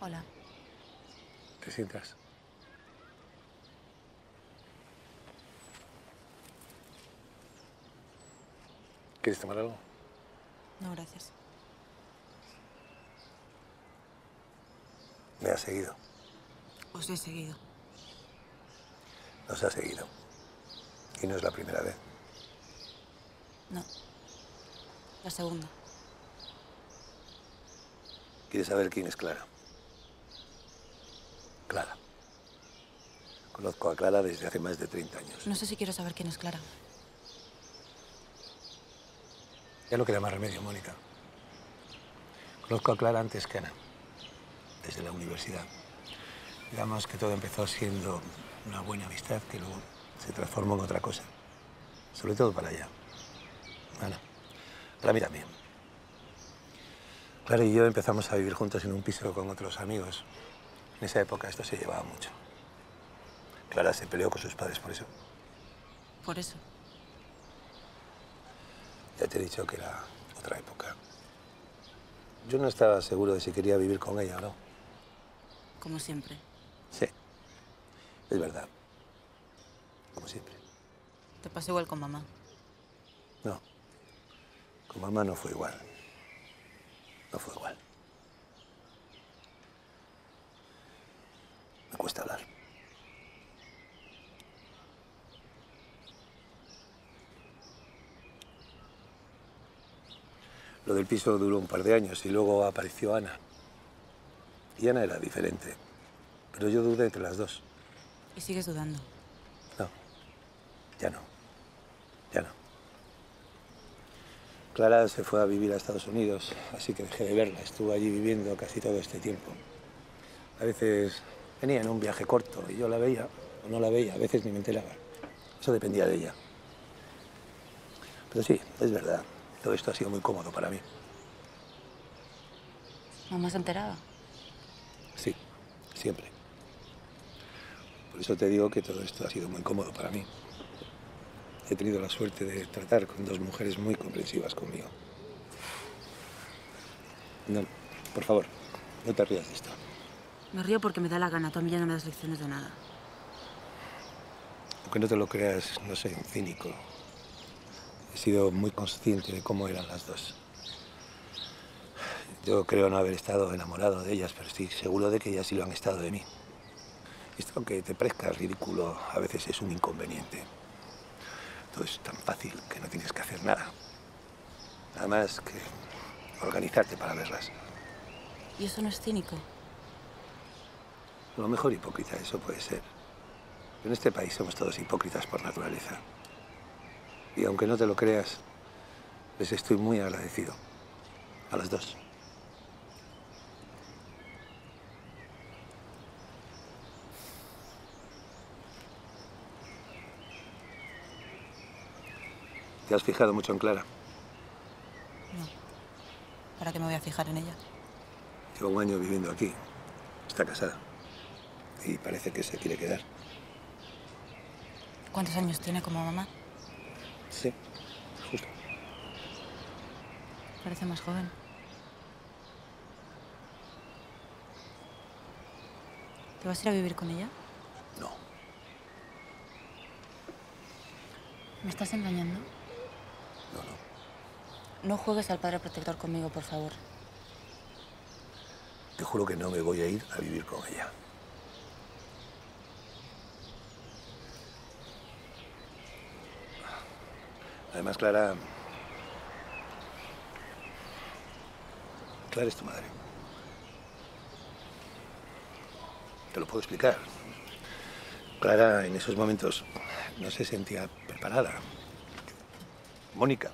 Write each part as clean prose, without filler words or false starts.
Hola. ¿Te sientas? ¿Quieres tomar algo? No, gracias. Me ha seguido. Os he seguido. Nos ha seguido. Y no es la primera vez. No. La segunda. ¿Quieres saber quién es Clara? Clara. Conozco a Clara desde hace más de 30 años. No sé si quiero saber quién es Clara. Ya no queda más remedio, Mónica. Conozco a Clara antes que Ana, desde la universidad. Digamos que todo empezó siendo una buena amistad que luego se transformó en otra cosa. Sobre todo para ella. Ana. Para mí también. Clara y yo empezamos a vivir juntos en un piso con otros amigos. En esa época esto se llevaba mucho. Clara se peleó con sus padres por eso. Por eso. Ya te he dicho que era otra época. Yo no estaba seguro de si quería vivir con ella o no. Como siempre. Sí, es verdad. Como siempre. Te pasa igual con mamá. No, con mamá no fue igual. No fue igual. Me cuesta hablar. Lo del piso duró un par de años y luego apareció Ana. Y Ana era diferente. Pero yo dudé entre las dos. Y sigues dudando. No, ya no. Ya no. Clara se fue a vivir a Estados Unidos, así que dejé de verla. Estuvo allí viviendo casi todo este tiempo. A veces venía en un viaje corto y yo la veía o no la veía. A veces ni me enteraba. Eso dependía de ella. Pero sí, es verdad. Todo esto ha sido muy cómodo para mí. ¿Mamá se ha enterado? Sí, siempre. Por eso te digo que todo esto ha sido muy cómodo para mí. He tenido la suerte de tratar con dos mujeres muy comprensivas conmigo. No, por favor, no te rías de esto. Me río porque me da la gana. Tú a mí ya no me das lecciones de nada. Aunque no te lo creas, no soy un cínico. He sido muy consciente de cómo eran las dos. Yo creo no haber estado enamorado de ellas, pero estoy seguro de que ellas sí lo han estado de mí. Esto, aunque te parezca ridículo, a veces es un inconveniente. Todo es tan fácil que no tienes que hacer nada. Nada más que organizarte para verlas. ¿Y eso no es cínico? A lo mejor hipócrita, eso puede ser. En este país somos todos hipócritas por naturaleza. Y aunque no te lo creas, les estoy muy agradecido. A las dos. ¿Te has fijado mucho en Clara? No. ¿Para qué me voy a fijar en ella? Lleva un año viviendo aquí. Está casada. Y parece que se quiere quedar. ¿Cuántos años tiene como mamá? Sí, justo. Parece más joven. ¿Te vas a ir a vivir con ella? No. ¿Me estás engañando? No, no. No juegues al padre protector conmigo, por favor. Te juro que no me voy a ir a vivir con ella. Además, Clara es tu madre. Te lo puedo explicar. Clara en esos momentos no se sentía preparada. Mónica.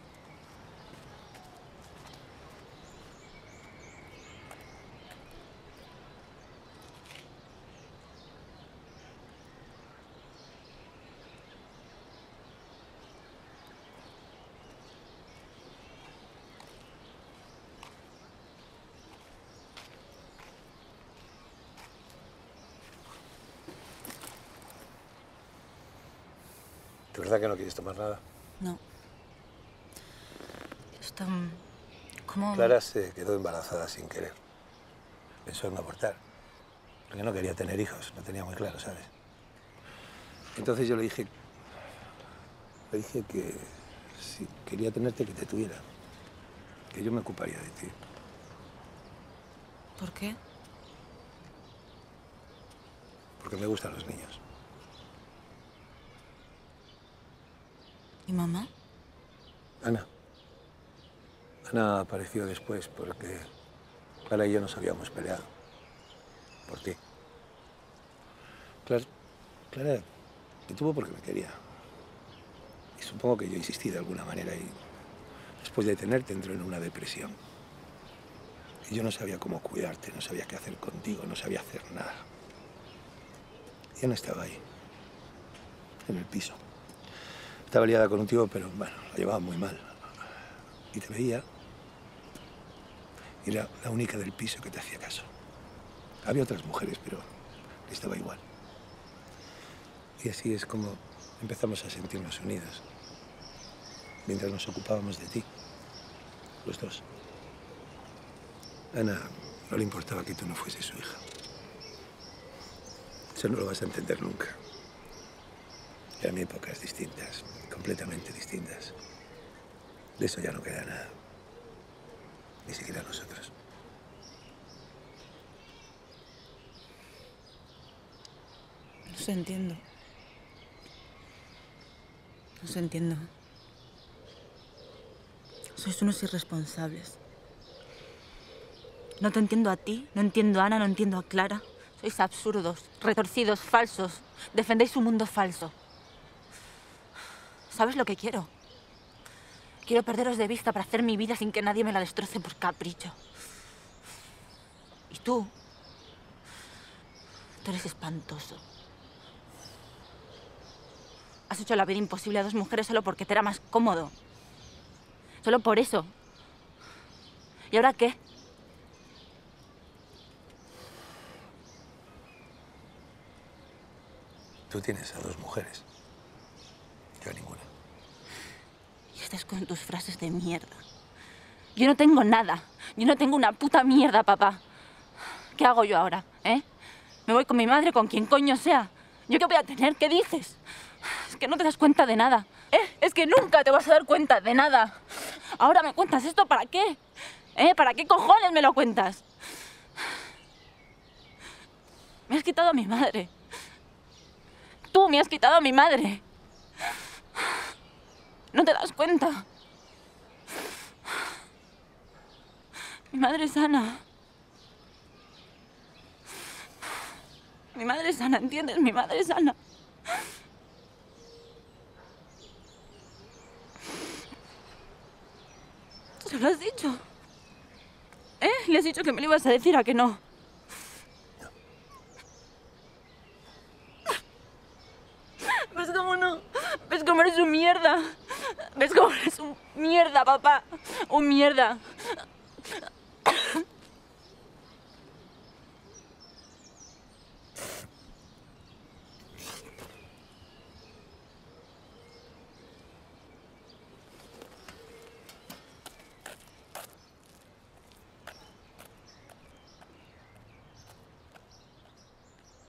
¿De verdad que no quieres tomar nada? No. Está... ¿Cómo...? Clara se quedó embarazada sin querer. pensó en abortar. Porque no quería tener hijos, lo tenía muy claro, ¿sabes? Entonces yo le dije que si quería tenerte, que te tuviera. Que yo me ocuparía de ti. ¿Por qué? Porque me gustan los niños. ¿Y mamá? Ana. Ana apareció después porque Clara y yo nos habíamos peleado. Por ti. Clara me tuvo porque me quería. Y supongo que yo insistí de alguna manera y después de tenerte entró en una depresión. Y yo no sabía cómo cuidarte, no sabía qué hacer contigo, no sabía hacer nada. Y Ana estaba ahí, en el piso. Estaba liada con un tío, pero bueno, la llevaba muy mal. Y te veía. Y era la única del piso que te hacía caso. Había otras mujeres, pero estaba igual. Y así es como empezamos a sentirnos unidos. Mientras nos ocupábamos de ti, los dos. A Ana no le importaba que tú no fueses su hija. Eso no lo vas a entender nunca. Eran épocas distintas, completamente distintas. De eso ya no queda nada. Ni siquiera nosotros. No sé, entiendo. No sé, entiendo. Sois unos irresponsables. No te entiendo a ti, no entiendo a Ana, no entiendo a Clara. Sois absurdos, retorcidos, falsos. Defendéis un mundo falso. ¿Sabes lo que quiero? Quiero perderos de vista para hacer mi vida sin que nadie me la destroce por capricho. Y tú eres espantoso. Has hecho la vida imposible a dos mujeres solo porque te era más cómodo. Solo por eso. ¿Y ahora qué? Tú tienes a dos mujeres. Yo a ninguna. Y estás con tus frases de mierda. Yo no tengo nada. Yo no tengo una puta mierda, papá. ¿Qué hago yo ahora, Me voy con mi madre, con quien coño sea. ¿Yo qué voy a tener? ¿Qué dices? Es que no te das cuenta de nada, Es que nunca te vas a dar cuenta de nada. Ahora me cuentas esto, ¿para qué? ¿Para qué cojones me lo cuentas? Me has quitado a mi madre. Tú me has quitado a mi madre. ¿No te das cuenta? Mi madre es sana. Mi madre es sana, ¿entiendes? Mi madre es sana. ¿Se lo has dicho? ¿Le has dicho que me lo ibas a decir, a que no? ¿Ves cómo no? ¿Ves cómo eres un mierda? ¿Ves cómo eres un mierda, papá? Un mierda.